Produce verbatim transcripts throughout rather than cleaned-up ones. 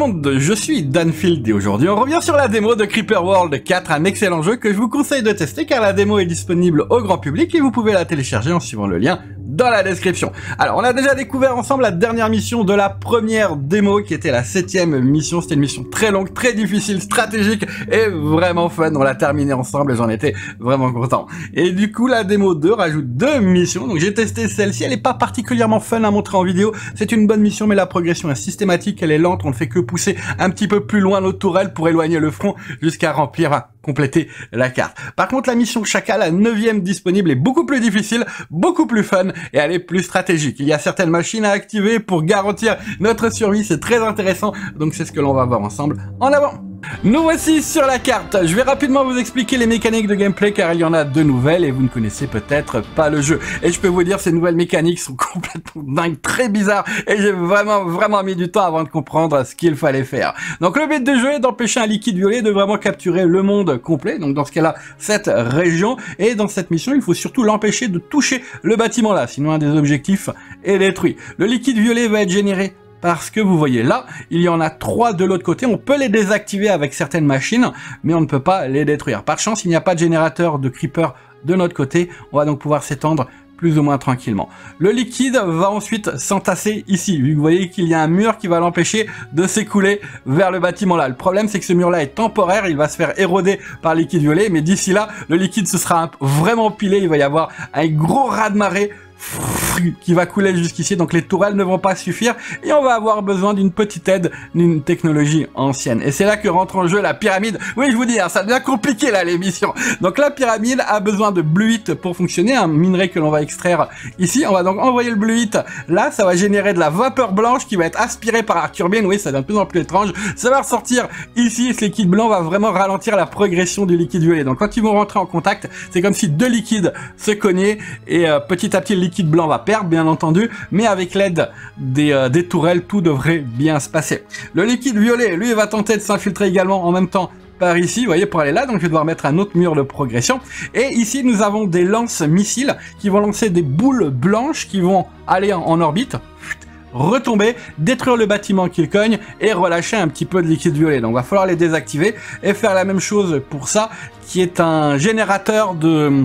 monde, je suis Danfield et aujourd'hui on revient sur la démo de Creeper World quatre, un excellent jeu que je vous conseille de tester car la démo est disponible au grand public et vous pouvez la télécharger en suivant le lien dans la description. Alors on a déjà découvert ensemble la dernière mission de la première démo qui était la septième mission. C'était une mission très longue, très difficile, stratégique et vraiment fun. On l'a terminée ensemble et j'en étais vraiment content. Et du coup la démo deux rajoute deux missions. Donc j'ai testé celle-ci, elle est pas particulièrement fun à montrer en vidéo. C'est une bonne mission mais la progression est systématique, elle est lente, on ne fait que pousser un petit peu plus loin notre tourelle pour éloigner le front jusqu'à remplir, compléter la carte. Par contre la mission Chacal, la neuvième disponible, est beaucoup plus difficile, beaucoup plus fun et elle est plus stratégique. Il y a certaines machines à activer pour garantir notre survie, c'est très intéressant, donc c'est ce que l'on va voir ensemble. En avant! Nous voici sur la carte. Je vais rapidement vous expliquer les mécaniques de gameplay car il y en a de nouvelles et vous ne connaissez peut-être pas le jeu. Et je peux vous dire, ces nouvelles mécaniques sont complètement dingues, très bizarres et j'ai vraiment vraiment mis du temps avant de comprendre ce qu'il fallait faire. Donc le but du jeu est d'empêcher un liquide violet de vraiment capturer le monde complet, donc dans ce cas-là, cette région. Et dans cette mission, il faut surtout l'empêcher de toucher le bâtiment là, sinon un des objectifs est détruit. Le liquide violet va être généré parce que vous voyez là, il y en a trois de l'autre côté. On peut les désactiver avec certaines machines, mais on ne peut pas les détruire. Par chance, il n'y a pas de générateur de creeper de notre côté. On va donc pouvoir s'étendre plus ou moins tranquillement. Le liquide va ensuite s'entasser ici, vu que vous voyez qu'il y a un mur qui va l'empêcher de s'écouler vers le bâtiment là. Le problème, c'est que ce mur-là est temporaire, il va se faire éroder par le liquide violet, mais d'ici là, le liquide se sera vraiment pilé, il va y avoir un gros raz-de-marée qui va couler jusqu'ici, donc les tourelles ne vont pas suffire et on va avoir besoin d'une petite aide, d'une technologie ancienne. Et c'est là que rentre en jeu la pyramide. Oui, je vous dis, hein, ça devient compliqué là l'émission. Donc la pyramide a besoin de bluite pour fonctionner, un minerai que l'on va extraire ici. On va donc envoyer le bluite là, ça va générer de la vapeur blanche qui va être aspirée par la turbine. Oui, ça devient de plus en plus étrange. Ça va ressortir ici, ce liquide blanc va vraiment ralentir la progression du liquide violet. Donc quand ils vont rentrer en contact, c'est comme si deux liquides se cognaient et euh, petit à petit le liquide liquide blanc va perdre bien entendu, mais avec l'aide des, euh, des tourelles, tout devrait bien se passer. Le liquide violet, lui, va tenter de s'infiltrer également en même temps par ici, vous voyez, pour aller là, donc je vais devoir mettre un autre mur de progression. Et ici, nous avons des lance-missiles qui vont lancer des boules blanches qui vont aller en, en orbite, retomber, détruire le bâtiment qu'ils cognent et relâcher un petit peu de liquide violet. Donc il va falloir les désactiver et faire la même chose pour ça, qui est un générateur de...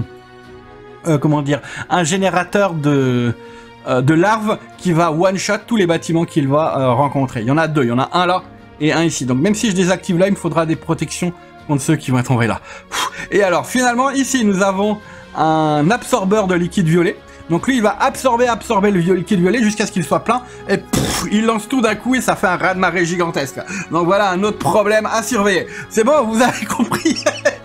Euh, comment dire, un générateur de, euh, de larves qui va one-shot tous les bâtiments qu'il va euh, rencontrer. Il y en a deux, il y en a un là et un ici. Donc même si je désactive là, il me faudra des protections contre ceux qui vont être envoyés là. Et alors finalement, ici, nous avons un absorbeur de liquide violet. Donc lui, il va absorber, absorber le liquide violet jusqu'à ce qu'il soit plein. Et pff, il lance tout d'un coup et ça fait un raz-de-marée gigantesque. Donc voilà un autre problème à surveiller. C'est bon, vous avez compris.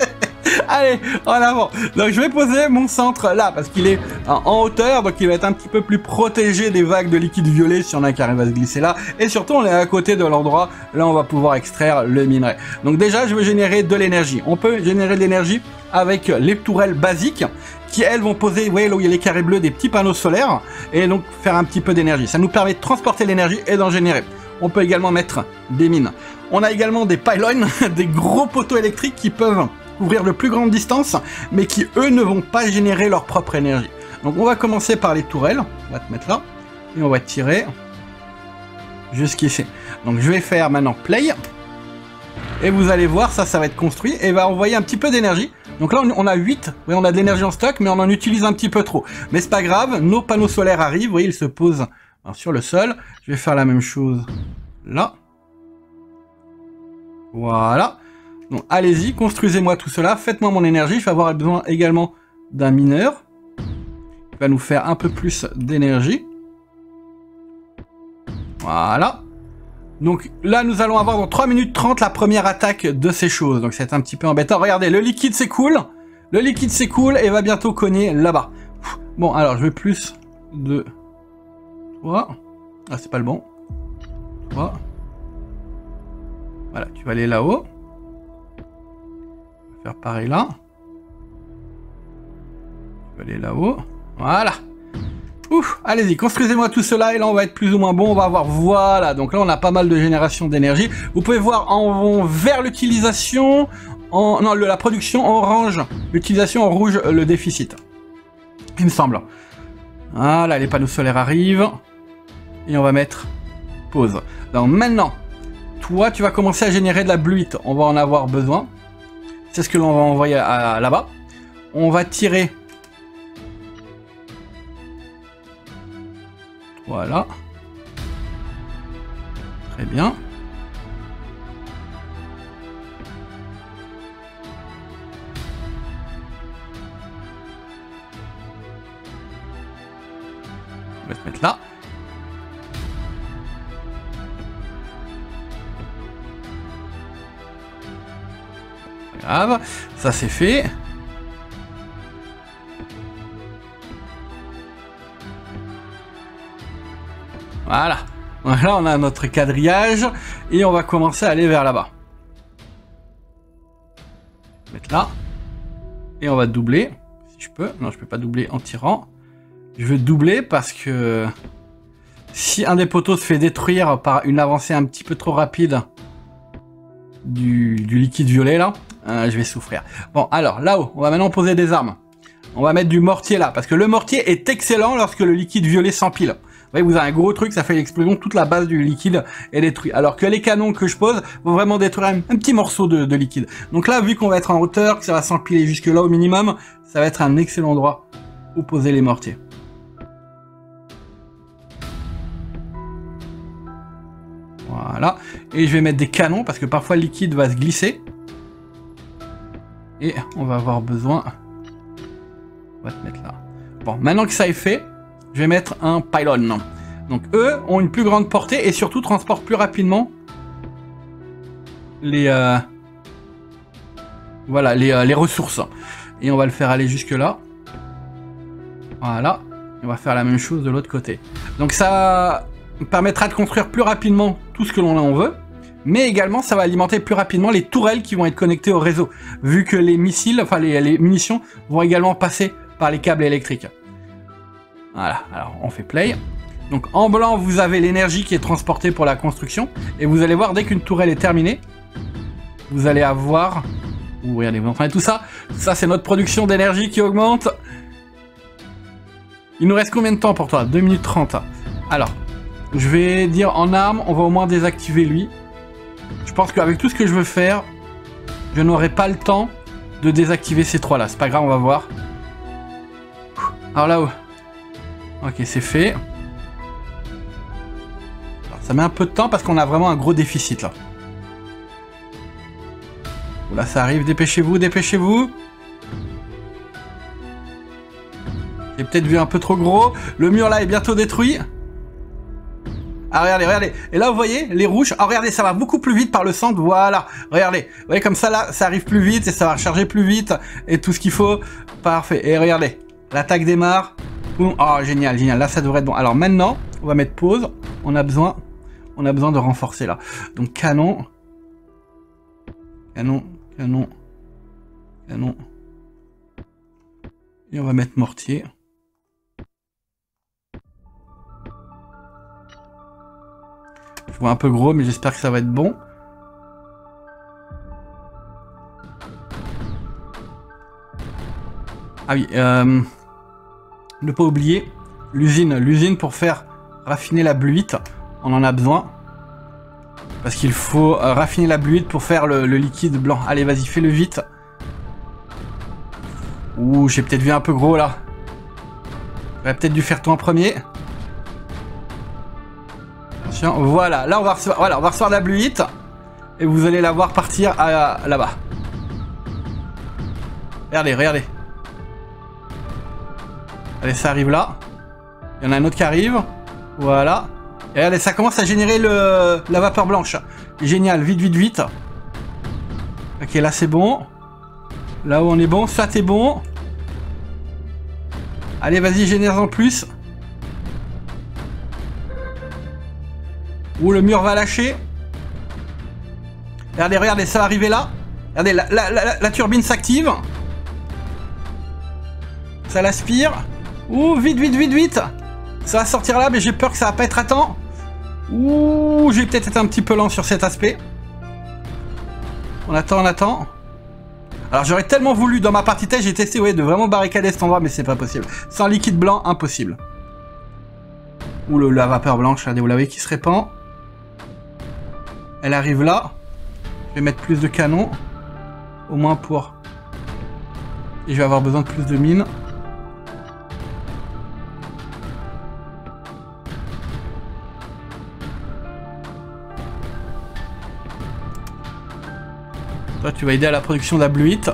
Allez, en avant. Donc je vais poser mon centre là, parce qu'il est en hauteur, donc il va être un petit peu plus protégé des vagues de liquide violet si on a qui arrive à se glisser là. Et surtout, on est à côté de l'endroit, là on va pouvoir extraire le minerai. Donc déjà, je vais générer de l'énergie. On peut générer de l'énergie avec les tourelles basiques, qui elles vont poser, vous voyez là où il y a les carrés bleus, des petits panneaux solaires, et donc faire un petit peu d'énergie. Ça nous permet de transporter l'énergie et d'en générer. On peut également mettre des mines. On a également des pylônes, des gros poteaux électriques qui peuvent couvrir de plus grandes distances, mais qui eux ne vont pas générer leur propre énergie. Donc on va commencer par les tourelles, on va te mettre là, et on va tirer jusqu'ici. Donc je vais faire maintenant play, et vous allez voir, ça, ça va être construit, et va envoyer un petit peu d'énergie. Donc là on a huit, oui, on a de l'énergie en stock, mais on en utilise un petit peu trop. Mais c'est pas grave, nos panneaux solaires arrivent, vous voyez, ils se posent alors, sur le sol. Je vais faire la même chose là. Voilà. Donc allez-y, construisez-moi tout cela, faites-moi mon énergie, je vais avoir besoin également d'un mineur, qui va nous faire un peu plus d'énergie. Voilà. Donc là, nous allons avoir dans trois minutes trente la première attaque de ces choses, donc c'est un petit peu embêtant. Regardez, le liquide s'écoule, le liquide s'écoule et va bientôt cogner là-bas. Bon, alors je veux plus de... Toi. Ah, c'est pas le bon. Toi. Voilà, tu vas aller là-haut. Faire pareil là. Je vais aller là-haut. Voilà. Ouf, allez-y, construisez-moi tout cela et là on va être plus ou moins bon. On va avoir, voilà, donc là on a pas mal de génération d'énergie. Vous pouvez voir en vert l'utilisation, en non le, la production en orange, l'utilisation en rouge le déficit. Il me semble. Voilà, les panneaux solaires arrivent et on va mettre pause. Donc maintenant, Toi, tu vas commencer à générer de la bluite. On va en avoir besoin. C'est ce que l'on va envoyer là-bas. On va tirer. Voilà. Très bien. On va se mettre là. Pas grave, ça c'est fait. Voilà. Là on a notre quadrillage et on va commencer à aller vers là-bas. Mettre là. Et on va doubler. Si je peux. Non, je peux pas doubler en tirant. Je veux doubler parce que si un des poteaux se fait détruire par une avancée un petit peu trop rapide du, du liquide violet là, euh, je vais souffrir. Bon, alors là-haut, on va maintenant poser des armes. On va mettre du mortier là, parce que le mortier est excellent lorsque le liquide violet s'empile. Vous voyez, vous avez un gros truc, ça fait l'explosion, toute la base du liquide est détruite. Alors que les canons que je pose vont vraiment détruire un, un petit morceau de, de liquide. Donc là, vu qu'on va être en hauteur, que ça va s'empiler jusque là au minimum, ça va être un excellent endroit où poser les mortiers. Voilà. Et je vais mettre des canons, parce que parfois le liquide va se glisser. Et on va avoir besoin... On va te mettre là. Bon, maintenant que ça est fait, je vais mettre un pylône. Donc eux ont une plus grande portée et surtout transportent plus rapidement les euh, voilà les, euh, les ressources. Et on va le faire aller jusque là. Voilà. Et on va faire la même chose de l'autre côté. Donc ça permettra de construire plus rapidement tout ce que l'on en veut. Mais également ça va alimenter plus rapidement les tourelles qui vont être connectées au réseau. Vu que les missiles, enfin les, les munitions vont également passer par les câbles électriques. Voilà, alors on fait play. Donc en blanc, vous avez l'énergie qui est transportée pour la construction. Et vous allez voir, dès qu'une tourelle est terminée, vous allez avoir... Ouh, regardez, vous entendez tout ça? Ça, c'est notre production d'énergie qui augmente. Il nous reste combien de temps pour toi? deux minutes trente. Alors, je vais dire en arme, on va au moins désactiver lui. Je pense qu'avec tout ce que je veux faire, je n'aurai pas le temps de désactiver ces trois-là. C'est pas grave, on va voir. Alors là-haut. Ok, c'est fait. Alors, ça met un peu de temps parce qu'on a vraiment un gros déficit là. Là, ça arrive. Dépêchez-vous, dépêchez-vous. J'ai peut-être vu un peu trop gros. Le mur là est bientôt détruit. Ah, regardez, regardez. Et là, vous voyez, les rouges. Ah, regardez, ça va beaucoup plus vite par le centre. Voilà. Regardez. Vous voyez, comme ça, là, ça arrive plus vite et ça va recharger plus vite. Et tout ce qu'il faut. Parfait. Et regardez. L'attaque démarre. Oh, génial, génial. Là, ça devrait être bon. Alors maintenant, on va mettre pause. On a besoin, on a besoin de renforcer là. Donc canon, canon, canon, canon. Et on va mettre mortier. Je vois un peu gros, mais j'espère que ça va être bon. Ah oui. Euh... Ne pas oublier l'usine, l'usine pour faire raffiner la bluite, on en a besoin. Parce qu'il faut euh, raffiner la bluite pour faire le, le liquide blanc. Allez, vas-y, fais-le vite. Ouh, j'ai peut-être vu un peu gros là. J'aurais peut-être dû faire toi en premier. Attention, voilà, là on va recevoir, voilà, on va recevoir la bluite. Et vous allez la voir partir là-bas. Regardez, regardez. Allez, ça arrive là. Il y en a un autre qui arrive. Voilà. Et regardez, ça commence à générer le, la vapeur blanche. Génial, vite, vite, vite. Ok, là c'est bon. Là où on est bon, ça t'es bon. Allez, vas-y, génère en plus. Ouh, le mur va lâcher. Regardez, regardez, ça va arriver là. Regardez, la, la, la, la turbine s'active. Ça l'aspire. Ouh, vite, vite, vite, vite. Ça va sortir là, mais j'ai peur que ça va pas être à temps. Ouh, j'ai peut-être été un petit peu lent sur cet aspect. On attend, on attend. Alors j'aurais tellement voulu, dans ma partie test, j'ai testé ouais, de vraiment barricader cet endroit, mais c'est pas possible. Sans liquide blanc, impossible. Ouh, le, la vapeur blanche, regardez, vous la voyez qui se répand. Elle arrive là. Je vais mettre plus de canons. Au moins pour... Et je vais avoir besoin de plus de mines. Toi, tu vas aider à la production d'abluite.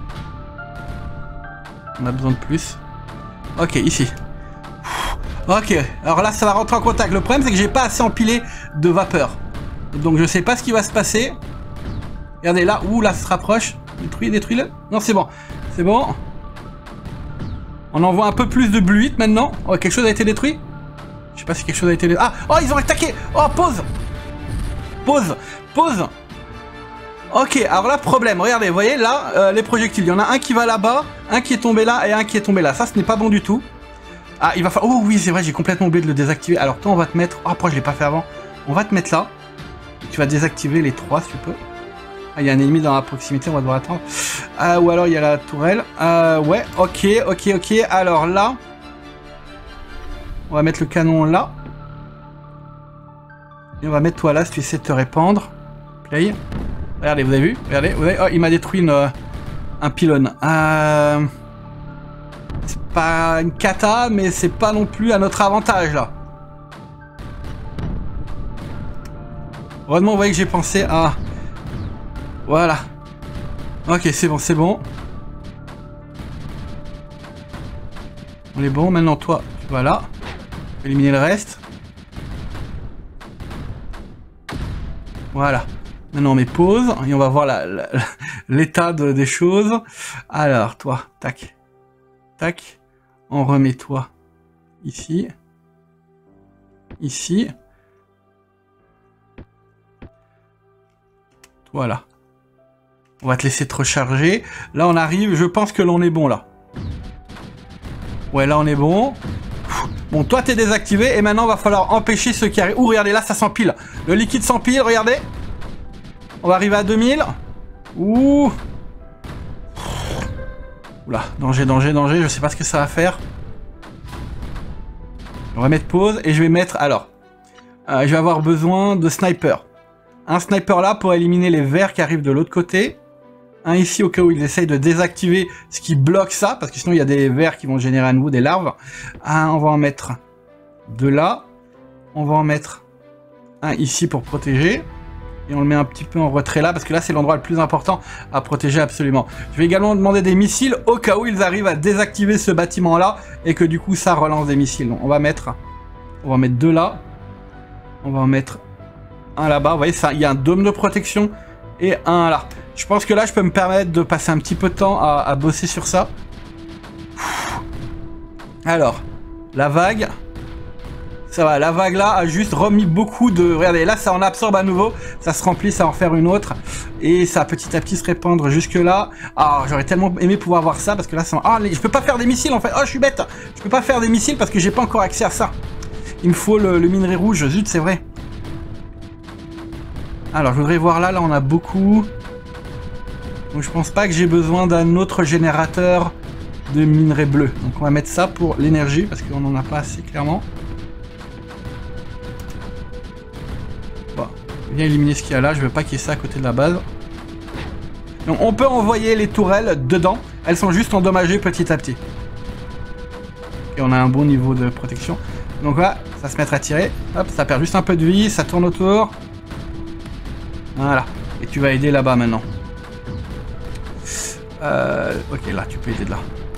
On a besoin de plus. Ok, ici. Ok, alors là, ça va rentrer en contact. Le problème, c'est que j'ai pas assez empilé de vapeur. Donc, je sais pas ce qui va se passer. Regardez, là, ouh, là, ça se rapproche. Détruis, détruis-le. Non, c'est bon. C'est bon. On envoie un peu plus de bluite maintenant. Oh, quelque chose a été détruit? Je sais pas si quelque chose a été détruit. Ah, oh, ils ont attaqué. Oh, pause. Pause. Pause. Ok, alors là, problème. Regardez, vous voyez, là, euh, les projectiles. Il y en a un qui va là-bas, un qui est tombé là et un qui est tombé là. Ça, ce n'est pas bon du tout. Ah, il va falloir... Oh oui, c'est vrai, j'ai complètement oublié de le désactiver. Alors, toi, on va te mettre... Oh, pourquoi je l'ai pas fait avant? On va te mettre là. Tu vas désactiver les trois, si tu peux. Ah, il y a un ennemi dans la proximité, on va devoir attendre. Ah, ou alors, il y a la tourelle. Euh, ouais, ok, ok, ok. Alors là... On va mettre le canon là. Et on va mettre toi là, si tu essaies de te répandre. Play. Regardez, vous avez vu? Regardez, vous avez... Oh, il m'a détruit une, euh, un pylône. Euh... C'est pas une cata, mais c'est pas non plus à notre avantage, là. Heureusement, vous voyez que j'ai pensé à... Voilà. Ok, c'est bon, c'est bon. On est bon. Maintenant, toi, tu vas là. Éliminer le reste. Voilà. Maintenant on met pause et on va voir l'état de, des choses. Alors toi, tac, tac, on remet toi ici, ici. Voilà. On va te laisser te recharger. Là on arrive, je pense que l'on est bon là. Ouais, là on est bon. Bon, toi t'es désactivé et maintenant il va falloir empêcher ceux qui arrivent. Ouh, regardez, là ça s'empile. Le liquide s'empile, regardez. On va arriver à deux mille. Ouh. Oula, danger, danger, danger. Je sais pas ce que ça va faire. On va mettre pause et je vais mettre... Alors, euh, je vais avoir besoin de sniper. Un sniper là pour éliminer les verts qui arrivent de l'autre côté. Un ici au cas où ils essayent de désactiver ce qui bloque ça. Parce que sinon il y a des vers qui vont générer à nouveau des larves. Un, on va en mettre deux là. On va en mettre un ici pour protéger. Et on le met un petit peu en retrait là, parce que là c'est l'endroit le plus important à protéger absolument. Je vais également demander des missiles au cas où ils arrivent à désactiver ce bâtiment là, et que du coup ça relance des missiles. Donc on va mettre, on va mettre deux là, on va en mettre un là-bas. Vous voyez, ça, il y a un dôme de protection et un là. Je pense que là je peux me permettre de passer un petit peu de temps à, à bosser sur ça. Alors, la vague... Ça va, la vague là a juste remis beaucoup de... Regardez, là ça en absorbe à nouveau, ça se remplit, ça va en faire une autre. Et ça va petit à petit se répandre jusque là. Ah, j'aurais tellement aimé pouvoir voir ça, parce que là ça... Ah, je peux pas faire des missiles en fait. Oh, je suis bête. Je peux pas faire des missiles parce que j'ai pas encore accès à ça. Il me faut le, le minerai rouge, zut, c'est vrai. Alors, je voudrais voir là, là on a beaucoup. Donc je pense pas que j'ai besoin d'un autre générateur de minerai bleu. Donc on va mettre ça pour l'énergie, parce qu'on en a pas assez clairement. Viens éliminer ce qu'il y a là, je veux pas qu'il y ait ça à côté de la base. Donc on peut envoyer les tourelles dedans, elles sont juste endommagées petit à petit. Et on a un bon niveau de protection. Donc là, ça se met à tirer, hop, ça perd juste un peu de vie, ça tourne autour. Voilà, et tu vas aider là-bas maintenant. Euh, ok, là, tu peux aider de là.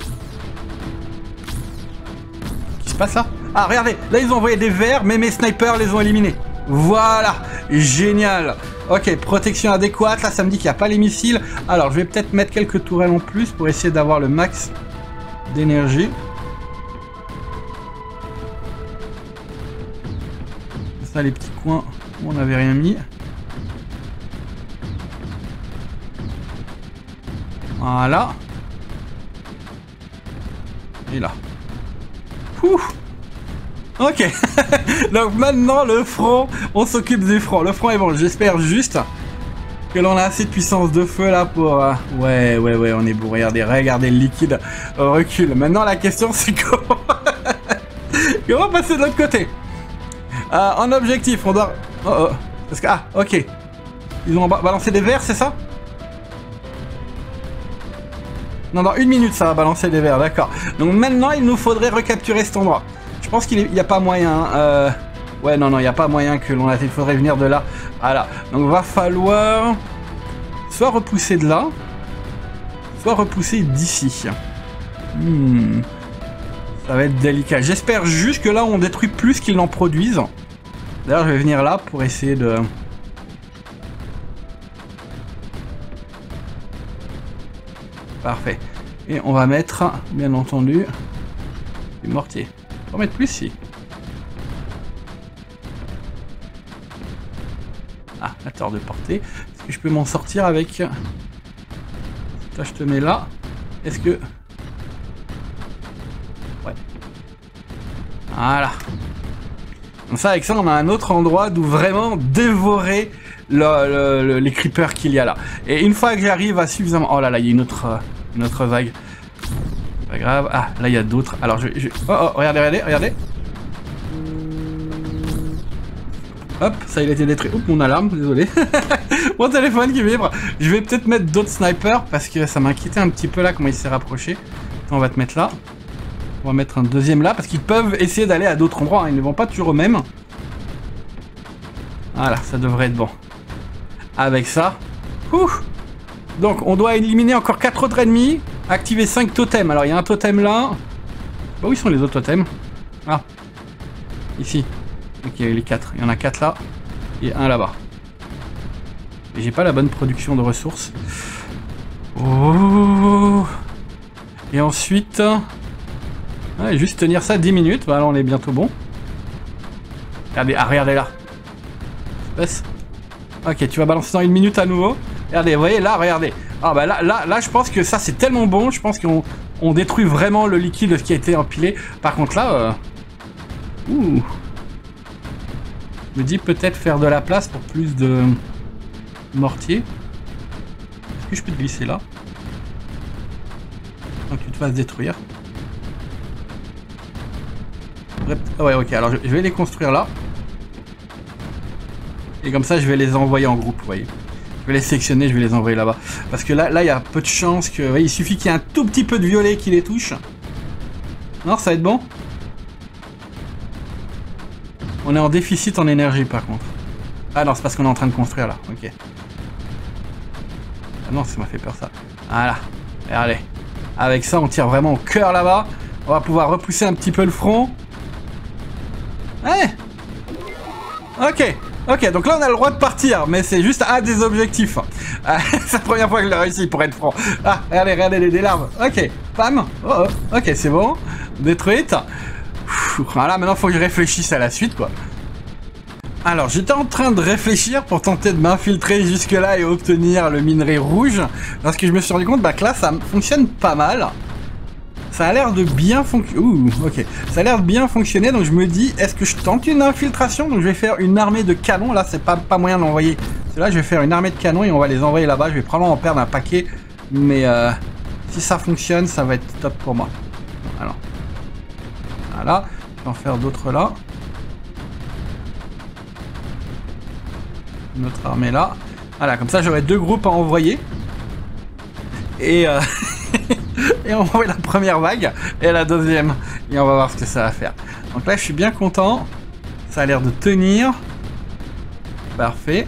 Qu'est-ce qui se passe là? Ah, regardez, là ils ont envoyé des verres, mais mes snipers les ont éliminés. Voilà, génial. Ok, protection adéquate. Là, ça me dit qu'il n'y a pas les missiles. Alors, je vais peut-être mettre quelques tourelles en plus pour essayer d'avoir le max d'énergie. Ça, les petits coins où on n'avait rien mis. Voilà. Et là. Ouh. Ok, donc maintenant le front, on s'occupe du front. Le front est bon, j'espère juste que l'on a assez de puissance de feu là pour... Euh... Ouais, ouais, ouais, on est bon, regardez, regardez le liquide recule. Maintenant la question c'est comment... comment passer de l'autre côté? euh, En objectif, on doit... Oh, oh, parce que... Ah, ok. Ils ont ba balancé des verres, c'est ça? Non, dans une minute, ça va balancer des verres, d'accord. Donc maintenant, il nous faudrait recapturer cet endroit. Je pense qu'il n'y a pas moyen... Euh... Ouais, non, non, il n'y a pas moyen que l'on... Il faudrait venir de là. Voilà. Donc va falloir... soit repousser de là, soit repousser d'ici. Hmm. Ça va être délicat. J'espère juste que là, on détruit plus qu'ils n'en produisent. D'ailleurs, je vais venir là pour essayer de... Parfait. Et on va mettre, bien entendu, du mortier. On va mettre plus ici. Ah, la tort de portée. Est-ce que je peux m'en sortir avec... Toi, je te mets là. Est-ce que... Ouais. Voilà. Comme ça, avec ça, on a un autre endroit d'où vraiment dévorer le, le, le, les creepers qu'il y a là. Et une fois que j'arrive à suffisamment... Oh là là, il y a une autre, une autre vague. Pas grave. Ah, là, il y a d'autres. Alors, je, je... Oh, oh, regardez, regardez, regardez. Hop, ça il a été détruit. Oups, mon alarme, désolé. Mon téléphone qui vibre. Je vais peut-être mettre d'autres snipers parce que ça m'inquiétait un petit peu là comment il s'est rapproché. On va te mettre là. On va mettre un deuxième là parce qu'ils peuvent essayer d'aller à d'autres endroits. Hein. Ils ne vont pas toujours au même. Voilà, ça devrait être bon. Avec ça. Ouh. Donc on doit éliminer encore quatre autres ennemis. Activer cinq totems. Alors il y a un totem là. Bah, où sont les autres totems? Ah. Ici. Ok, les quatre. Il y en a quatre là. Et un là-bas. Et j'ai pas la bonne production de ressources. Oh. Et ensuite... Ouais, juste tenir ça dix minutes. Voilà, on est bientôt bon. Regardez, ah, regardez là. Passe. Ok, tu vas balancer dans une minute à nouveau. Regardez, vous voyez là, regardez. Ah bah là, là, là, je pense que ça c'est tellement bon. Je pense qu'on on détruit vraiment le liquide qui a été empilé. Par contre là... Euh... Ouh. Je me dis peut-être faire de la place pour plus de mortier. Est-ce que je peux te glisser là? Sans que tu te fasses détruire. Ah ouais, ok, alors je vais les construire là. Et comme ça, je vais les envoyer en groupe, vous voyez. Je vais les sélectionner, je vais les envoyer là-bas. Parce que là, là, il y a peu de chances que... Vous voyez, il suffit qu'il y ait un tout petit peu de violet qui les touche. Non, ça va être bon? On est en déficit en énergie par contre. Ah non, c'est parce qu'on est en train de construire là. Ok. Ah non, ça m'a fait peur ça. Voilà. Regardez. Avec ça, on tire vraiment au cœur là-bas. On va pouvoir repousser un petit peu le front. Ouais. Ok. Ok, donc là on a le droit de partir, mais c'est juste un des objectifs. Ah, c'est la première fois que je l'ai réussi pour être franc. Ah, regardez, regardez les, les larves. Ok. Pam. Oh, oh. Ok, c'est bon. Détruite. Voilà, maintenant faut que je réfléchisse à la suite quoi. Alors j'étais en train de réfléchir pour tenter de m'infiltrer jusque là et obtenir le minerai rouge. Parce que je me suis rendu compte bah, que là ça fonctionne pas mal. Ça a l'air de bien fonctionner. Ouh, ok. Ça a l'air de bien fonctionner donc je me dis est-ce que je tente une infiltration? Donc je vais faire une armée de canons. Là c'est pas, pas moyen d'envoyer. Là je vais faire une armée de canons et on va les envoyer là-bas. Je vais probablement en perdre un paquet. Mais euh, si ça fonctionne ça va être top pour moi. Alors. Voilà. Je vais en faire d'autres là. Notre armée là. Voilà, comme ça j'aurai deux groupes à envoyer. Et, euh... et on va envoyer la première vague et la deuxième. Et on va voir ce que ça va faire. Donc là je suis bien content. Ça a l'air de tenir. Parfait.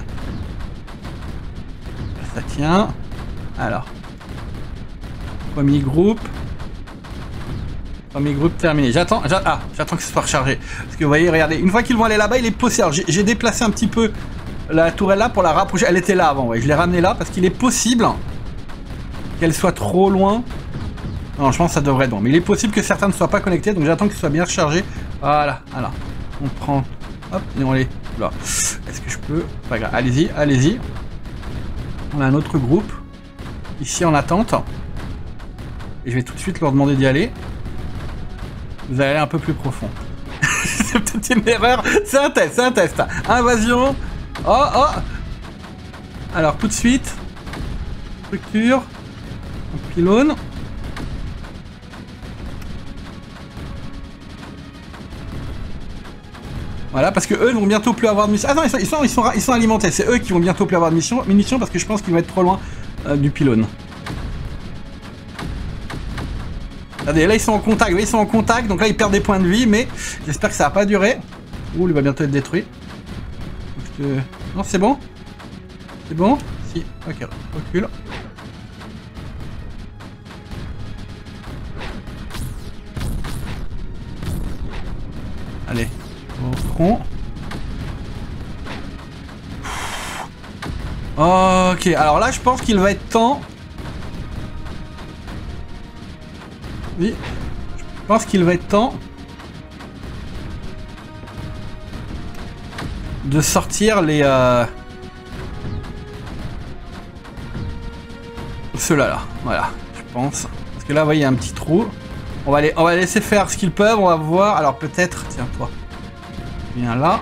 Ça tient. Alors. Premier groupe. Premier groupe terminé. J'attends, ah, j'attends que ce soit rechargé. Parce que vous voyez, regardez, une fois qu'ils vont aller là-bas, il est possible. J'ai déplacé un petit peu la tourelle là pour la rapprocher. Elle était là avant, ouais. Je l'ai ramenée là parce qu'il est possible qu'elle soit trop loin. Non, je pense que ça devrait être bon. Mais il est possible que certains ne soient pas connectés, donc j'attends que ce soit bien rechargé. Voilà, voilà. On prend, hop, et on les... Là. Est-ce que je peux... Pas grave, allez-y, allez-y. On a un autre groupe. Ici en attente. Et je vais tout de suite leur demander d'y aller. Vous allez aller un peu plus profond. C'est peut-être une erreur. C'est un test, c'est un test. Invasion. Oh, oh. Alors, tout de suite. Structure. Pylône. Voilà, parce que eux vont bientôt plus avoir de munitions. Ah non, ils sont, ils sont, ils sont, ils sont alimentés. C'est eux qui vont bientôt plus avoir de munitions, munitions parce que je pense qu'ils vont être trop loin euh, du pylône. Regardez, là ils sont en contact, vous voyez, ils sont en contact, donc là ils perdent des points de vie, mais j'espère que ça va pas durer. Ouh, il va bientôt être détruit. Que... Non, c'est bon? C'est bon? Si, ok, recule. Allez, au front. Ok, alors là je pense qu'il va être temps. Oui, je pense qu'il va être temps de sortir les euh... ceux-là là, voilà, je pense. Parce que là, vous voyez, il y a un petit trou. On va les, on va laisser faire ce qu'ils peuvent, on va voir. Alors peut-être, tiens toi, viens là.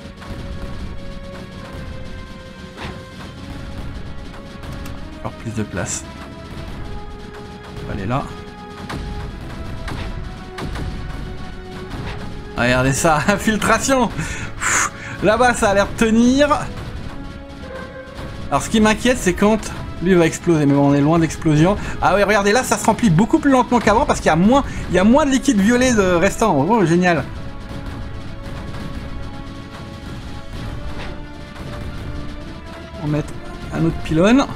Faire plus de place. On va aller là. Regardez ça, infiltration. Là-bas, ça a l'air de tenir. Alors, ce qui m'inquiète, c'est quand lui va exploser. Mais bon, on est loin d'explosion. Ah oui, regardez, là, ça se remplit beaucoup plus lentement qu'avant parce qu'il y a moins, il y a moins de liquide violet de restant. Oh, génial. On va mettre un autre pylône.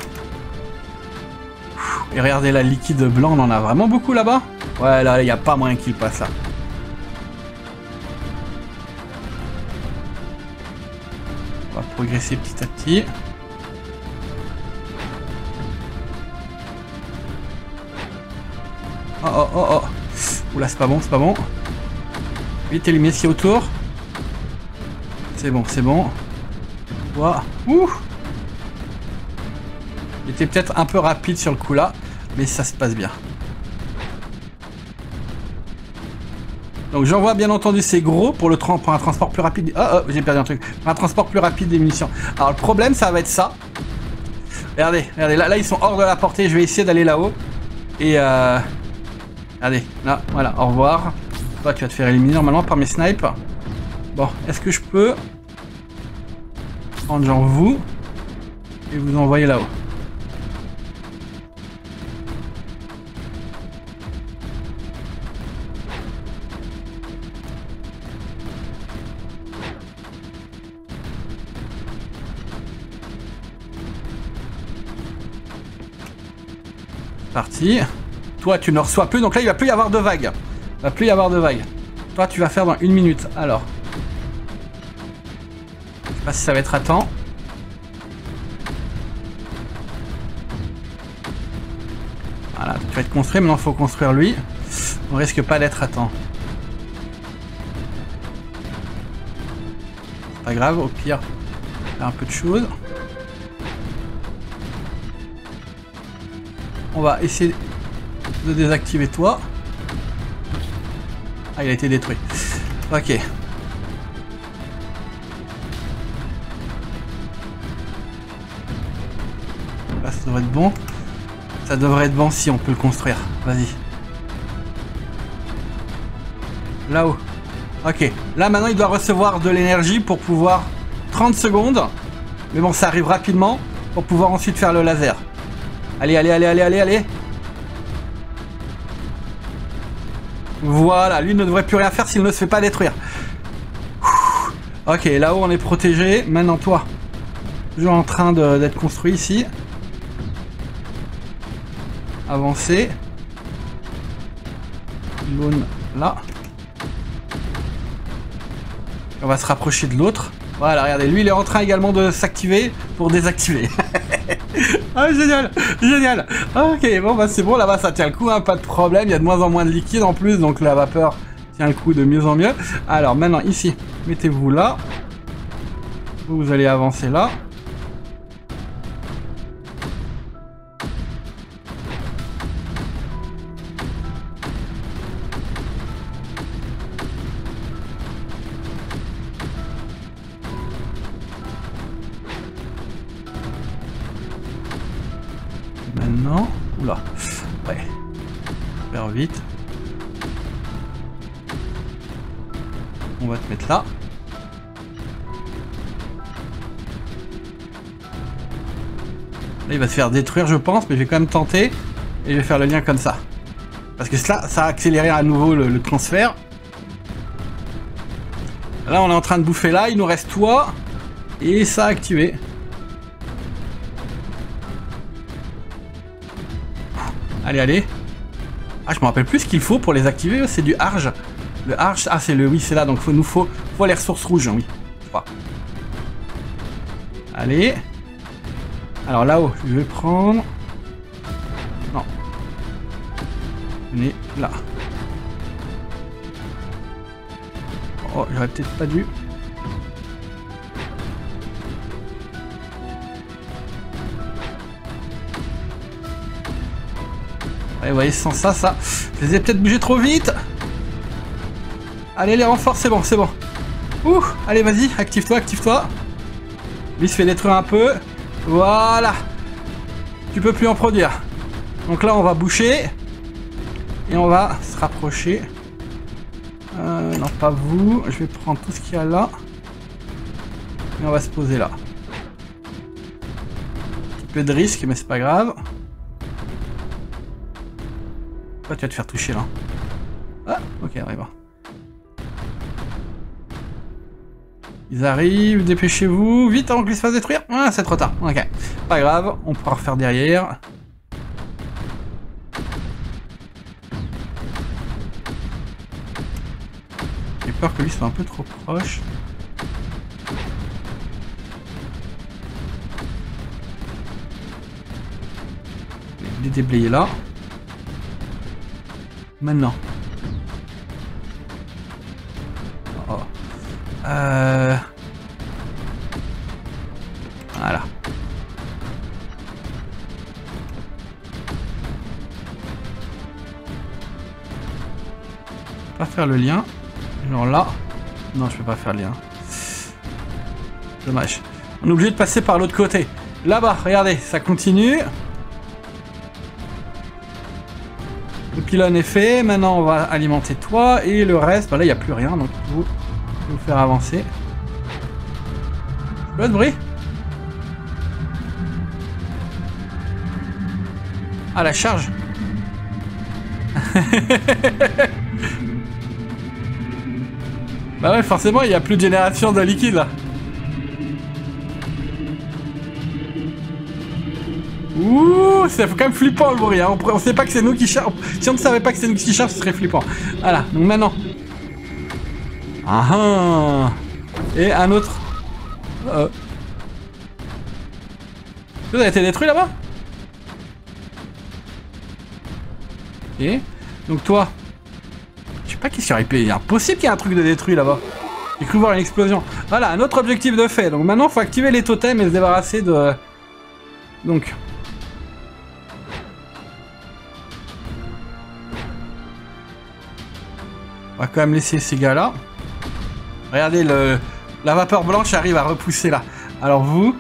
Et regardez, là, le liquide blanc, on en a vraiment beaucoup là-bas. Ouais, là, il n'y a pas moyen qu'il passe là. On va progresser petit à petit. Oh oh oh oh. Oula, c'est pas bon, c'est pas bon. Vite, éliminer ce qu'il y a autour. C'est bon, c'est bon. Ouah. Ouh. Il était peut-être un peu rapide sur le coup là, mais ça se passe bien. Donc j'envoie bien entendu ces gros pour, le tra pour un transport plus rapide. Oh oh, j'ai perdu un truc. Pour un transport plus rapide des munitions. Alors le problème, ça va être ça. Regardez, regardez, là, là ils sont hors de la portée. Je vais essayer d'aller là-haut. Et euh... regardez, là, voilà, au revoir. Toi, tu vas te faire éliminer normalement par mes snipes. Bon, est-ce que je peux prendre genre vous et vous envoyer là-haut? Parti. Toi, tu ne reçois plus, donc là, il va plus y avoir de vagues. Il va plus y avoir de vagues. Toi, tu vas faire dans une minute. Alors. Je sais pas si ça va être à temps. Voilà, tu vas être construit, maintenant il faut construire lui. On risque pas d'être à temps. C'est pas grave, au pire, faire un peu de choses. On va essayer de désactiver toi. Ah, il a été détruit. Ok. Là, ça devrait être bon. Ça devrait être bon si on peut le construire. Vas-y. Là-haut. Ok. Là, maintenant, il doit recevoir de l'énergie pour pouvoir... trente secondes. Mais bon, ça arrive rapidement pour pouvoir ensuite faire le laser. Allez, allez, allez, allez, allez, allez. Voilà, lui ne devrait plus rien faire s'il ne se fait pas détruire. Ok, là-haut on est protégé. Maintenant toi, toujours en train d'être construit ici. Avancer. Pylône là. On va se rapprocher de l'autre. Voilà, regardez, lui il est en train également de s'activer pour désactiver. Ah, génial, génial. Ok, bon bah c'est bon, là-bas ça tient le coup, hein, pas de problème. Il y a de moins en moins de liquide en plus, donc la vapeur tient le coup de mieux en mieux. Alors maintenant ici, mettez-vous là. Vous, vous allez avancer là. Maintenant, oula, ouais, faire vite. On va te mettre là. Là, il va se faire détruire, je pense, mais je vais quand même tenter. Et je vais faire le lien comme ça. Parce que cela, ça a accéléré à nouveau le, le transfert. Là, on est en train de bouffer là. Il nous reste toi. Et ça a activé. Allez, allez. Ah, je me rappelle plus ce qu'il faut pour les activer. C'est du Arge. Le Arge, ah, c'est le... Oui, c'est là. Donc, il nous faut, faut les ressources rouges. Oui, je crois. Allez. Alors là-haut, je vais prendre... Non. Venez là. Oh, j'aurais peut-être pas dû. Ouais, vous voyez, sans ça, ça... Je les ai peut-être bougés trop vite. Allez, les renforts, c'est bon, c'est bon. Ouh, allez, vas-y, active-toi, active-toi. Lui se fait détruire un peu. Voilà. Tu peux plus en produire. Donc là, on va boucher. Et on va se rapprocher. Euh, non, pas vous. Je vais prendre tout ce qu'il y a là. Et on va se poser là. Un petit peu de risque, mais c'est pas grave. Toi, tu vas te faire toucher là. Ah, ok, on y va. Ils arrivent, dépêchez-vous. Vite avant qu'ils se fassent détruire. Ah, c'est trop tard. Ok. Pas grave, on pourra refaire derrière. J'ai peur que lui soit un peu trop proche. Je vais déblayer là. Maintenant. Oh. Euh... Voilà. Pas faire le lien. Genre là. Non, je peux pas faire le lien. Dommage. On est obligé de passer par l'autre côté. Là-bas, regardez, ça continue. Le pylône est fait. Maintenant, on va alimenter toi. Et le reste, bah là, il n'y a plus rien. Donc, il faut vous faire avancer. Pas de bruit. Ah, la charge. Bah ouais, forcément, il n'y a plus de génération de liquide, là. Ouh, c'est quand même flippant, le bruit. Hein. On, on sait pas que c'est nous qui charge. Si on ne savait pas que c'est nous qui charge, ce serait flippant. Voilà, donc maintenant. Ah ah. Et un autre. Euh. Vous avez été détruit là-bas? Et donc toi, je sais pas qu'est-ce qu'il y aurait pu. Il est impossible qu'il y ait un truc de détruit là-bas. J'ai cru voir une explosion. Voilà, un autre objectif de fait. Donc maintenant, il faut activer les totems et se débarrasser de. Donc. On va quand même laisser ces gars-là. Regardez, le... la vapeur blanche arrive à repousser là. Alors vous...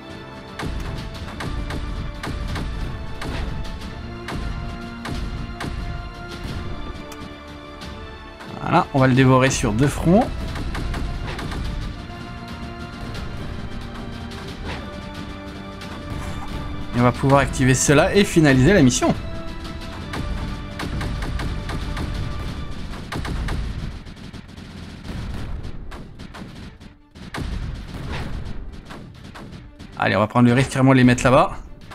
Voilà, on va le dévorer sur deux fronts. Et on va pouvoir activer cela et finaliser la mission. Allez, on va prendre le risque carrément de les mettre là-bas.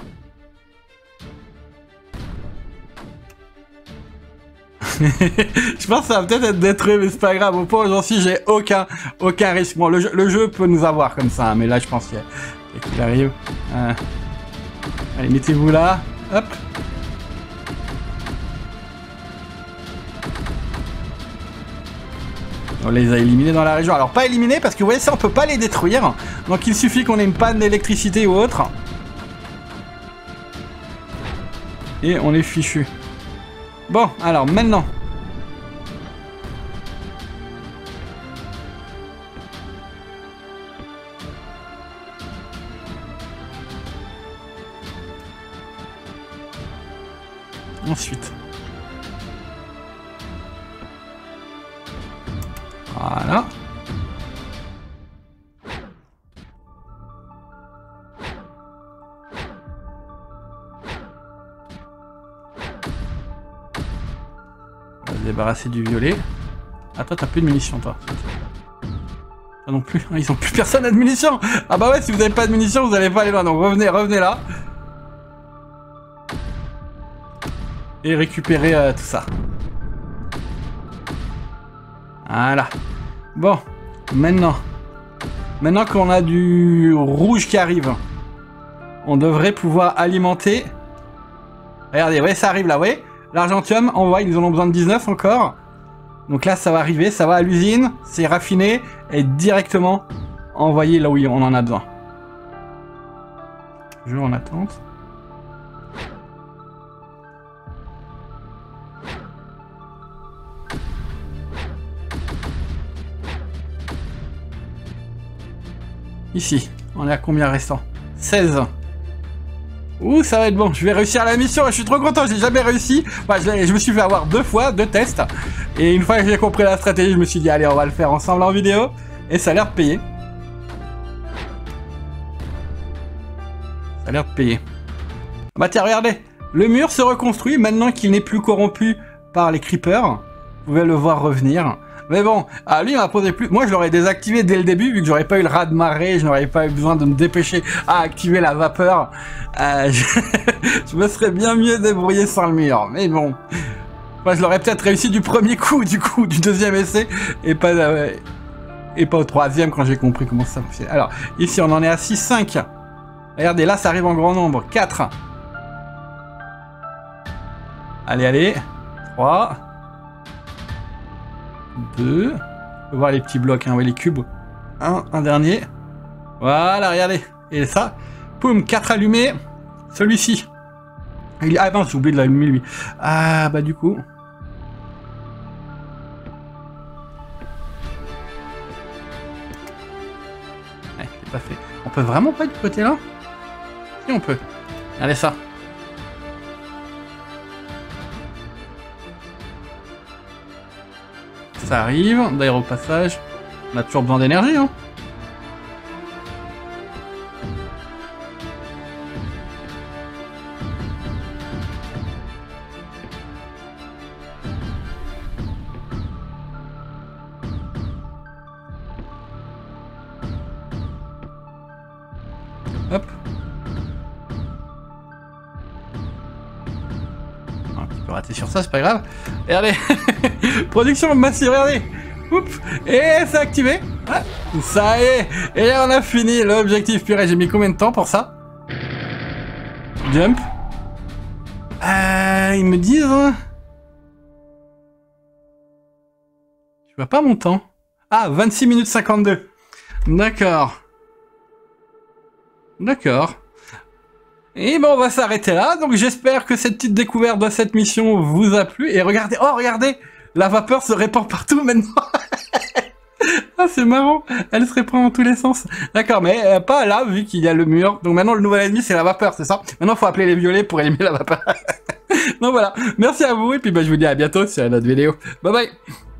Je pense que ça va peut-être être détruit, mais c'est pas grave. Au point où j'en suis, j'ai aucun, aucun risque. Bon, le jeu, le jeu peut nous avoir comme ça, hein, mais là, je pense qu'il qu'il arrive. Euh... Allez, mettez-vous là. Hop. On les a éliminés dans la région. Alors, pas éliminés, parce que vous voyez, ça, on peut pas les détruire. Donc, il suffit qu'on ait une panne d'électricité ou autre. Et on est fichu. Bon, alors, maintenant. Ensuite. Voilà. Débarrasser du violet. Ah, toi, t'as plus de munitions, toi. Toi non plus. Ils ont plus personne à de munitions. Ah bah ouais, si vous avez pas de munitions, vous allez pas aller loin. Donc revenez, revenez là. Et récupérer euh, tout ça. Voilà. Bon, maintenant. Maintenant qu'on a du rouge qui arrive, on devrait pouvoir alimenter... Regardez, ouais, ça arrive là, ouais. L'argentium, on voit, ils en ont besoin de dix-neuf encore. Donc là, ça va arriver, ça va à l'usine, c'est raffiné et directement envoyé là où on en a besoin. Toujours en attente. Ici, on est à combien restant? seize. Ouh, ça va être bon, je vais réussir la mission, je suis trop content, j'ai jamais réussi. Enfin, je, je me suis fait avoir deux fois, deux tests. Et une fois que j'ai compris la stratégie, je me suis dit, allez, on va le faire ensemble en vidéo. Et ça a l'air de payer. Ça a l'air de payer. Bah tiens, regardez, le mur se reconstruit maintenant qu'il n'est plus corrompu par les creepers. Vous pouvez le voir revenir. Mais bon, ah, lui il m'a posé plus... Moi je l'aurais désactivé dès le début, vu que j'aurais pas eu le raz-de-marée, je n'aurais pas eu besoin de me dépêcher à activer la vapeur. Euh, je... je me serais bien mieux débrouillé sans le mur, mais bon. Moi je l'aurais peut-être réussi du premier coup, du coup, du deuxième essai, et pas, euh, et pas au troisième quand j'ai compris comment ça fonctionne. Alors, ici on en est à six, cinq. Regardez, là ça arrive en grand nombre. quatre. Allez, allez. trois. deux. On peut voir les petits blocs, hein, ouais, les cubes. Un, un dernier. Voilà, regardez. Et ça, poum, quatre allumés. Celui-ci. Il... Ah non, j'ai oublié de l'allumer lui. Ah bah du coup. Ouais, c'est pas fait. On peut vraiment pas du côté là? Si on peut. Allez ça. Ça arrive, d'ailleurs au passage, on a toujours besoin d'énergie, hein. Hop. Un petit peu raté sur ça, c'est pas grave. Regardez. Production massive, regardez. Oups. Et c'est activé. Ah, ça y est. Et on a fini l'objectif. Purée, j'ai mis combien de temps pour ça? Jump. Euh, ils me disent... Je vois pas mon temps. Ah, vingt-six minutes cinquante-deux. D'accord. D'accord. Et bon, on va s'arrêter là. Donc j'espère que cette petite découverte de cette mission vous a plu. Et regardez, oh regardez, la vapeur se répand partout maintenant. Ah, c'est marrant, elle se répand dans tous les sens. D'accord, mais euh, pas là, vu qu'il y a le mur. Donc maintenant, le nouvel ennemi, c'est la vapeur, c'est ça? Maintenant, il faut appeler les violets pour éliminer la vapeur. Donc voilà, merci à vous, et puis bah, je vous dis à bientôt sur une autre vidéo. Bye bye.